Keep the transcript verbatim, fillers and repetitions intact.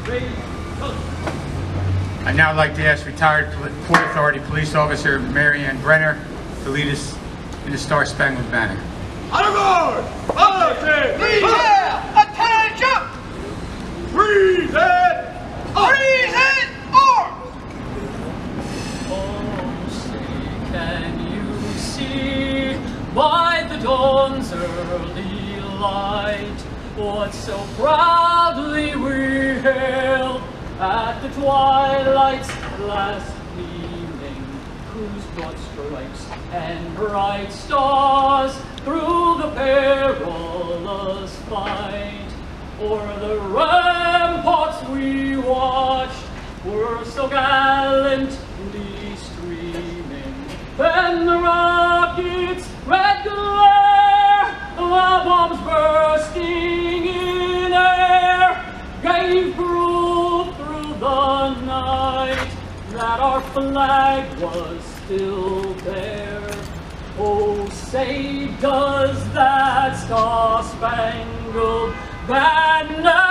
I'd now like to ask retired Port Authority Police Officer Mariann Brenner to lead us in the Star Spangled Banner. Honor guard! Attention! Attention! Freeze it! Freeze it! Arms! Oh, say, can you see by the dawn's early light what so proudly we hailed at the twilight's last gleaming, whose broad stripes and bright stars through the perilous fight o'er the ramparts we watched were so gallantly streaming. Then the rocket's red glare, the bombs bursting in air, gave proof through the night that our flag was still there. Oh, say, does that star-spangled banner